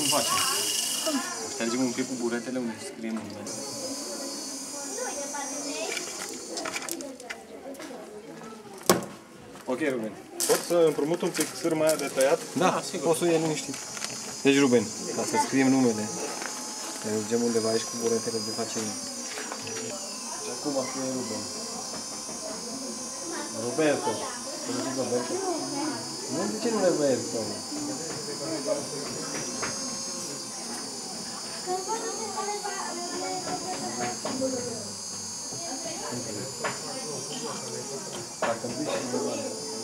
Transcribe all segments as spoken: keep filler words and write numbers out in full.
facem? Cum? Ștergem un pic cu buretele unde scriem numele. Ok, Ruben. Pot să împrumut un pic sârma aia de tăiat? Da, da, sigur. Poți să o iei liniștit. Deci, Ruben, ca să scriem numele, ne mergem undeva aici cu buretele de face el. Deci acum scrie Ruben. Roberto. Să nu zic Roberto? Nu, de ce nu Roberto? Dacă îmi zici și de bani.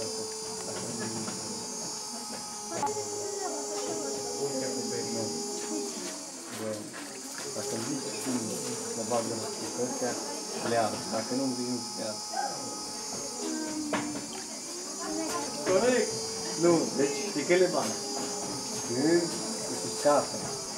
Dacă îmi zici cum mă bag în astea, le arăt. Dacă nu îmi zici, nu le arăt. Corect! Nu, deci știi că le bani. Când se scape.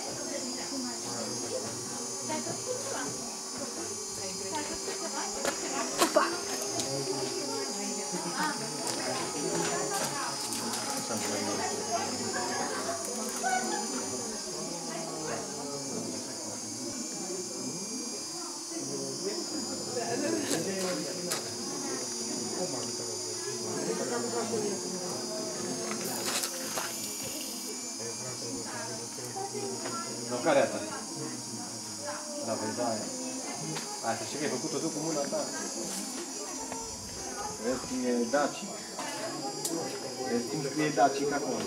Sau care e asta? Da, vezi, aia. Aia, să știi că ai făcut-o tu cu mâna ta. Vezi cum e dacic. Vezi cum scrie dacic acolo.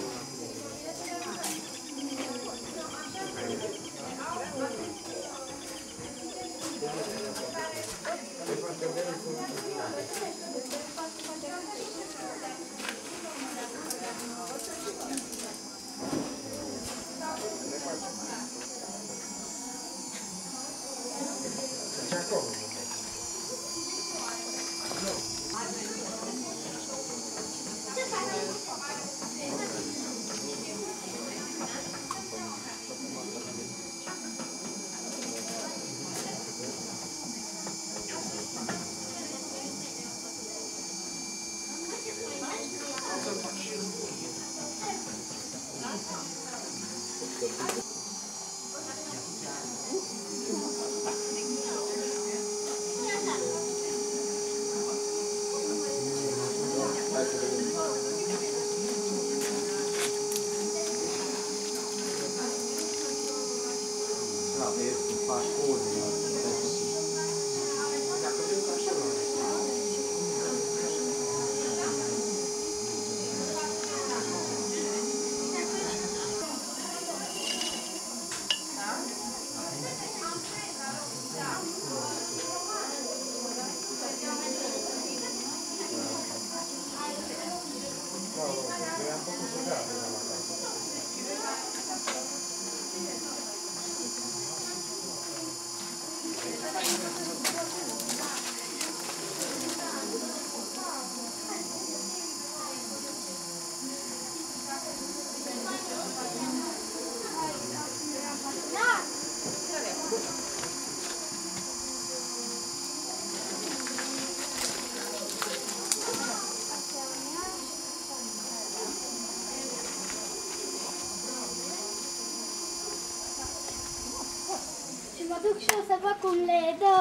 Mă duc și eu să văd cum le dă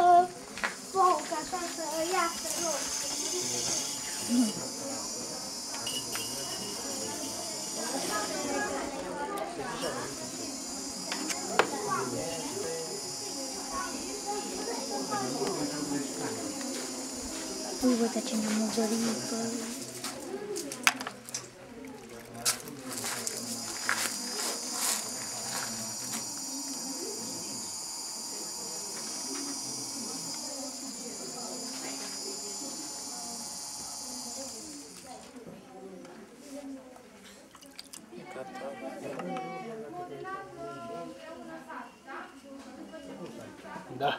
foc, așa să iasă lor. Uite ce ne-am măgărit. Da.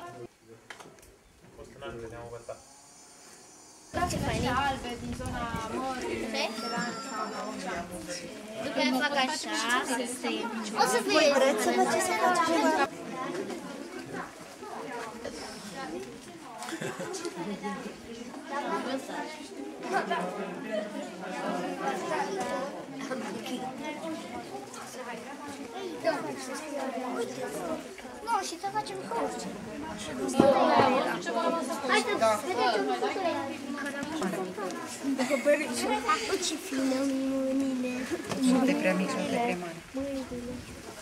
Ce fain. Albe din zona mării, Mediterană sau Ocean. După aia fac așa, să se... O să fie... Voi vreți să vă ce să faci ceva? Am Nu, și să facem coci. Haideți, vedeți un lucru. Ce fină mâinile. Sunt de prea mici, sunt de prea mari. Mâinile.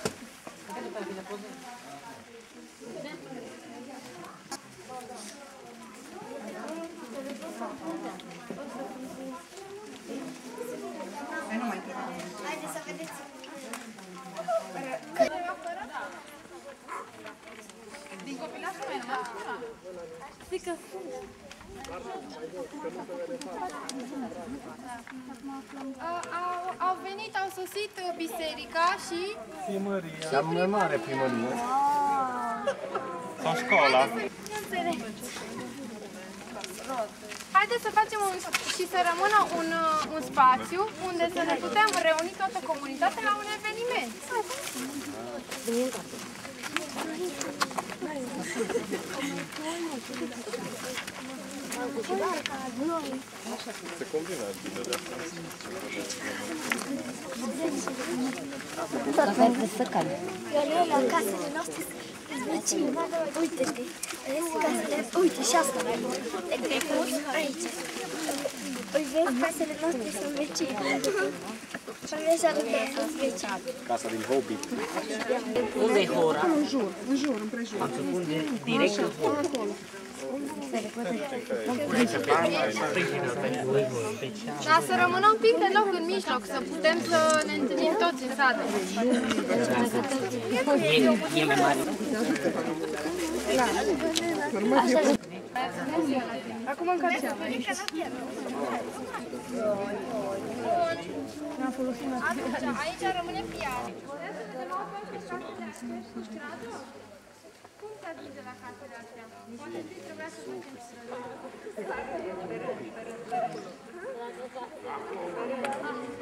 Nu mai trebuie. Haideți să vedeți. Din copilașul meu, da? Zic că... Au, au venit, au sosit biserica și... Primăria. Cea mai mare primărie. Sau școala. Haideți să facem un, și să rămână un, un spațiu unde să ne putem reuni toată comunitatea la un eveniment. Se combina bine de asta. Eu la casele noastre sunt vecini. Uite-te. Vezi casele? Uite și asta. De trecut aici. Îi vezi, casele noastre sunt vecini. Și așa lucră, sunt vecini. Casa din Hobbit. Unde e hora? În jur, în jur, împrejur. Am să pun de, direct în hora. Dar să rămână un pic de loc în mijloc, să putem să ne întâlnim toți în sală. E, e mai mare. Acum în cartea. Aici rămâne piața. Cum te atinge la casele astea? Poate zi trebuia să facem străzi.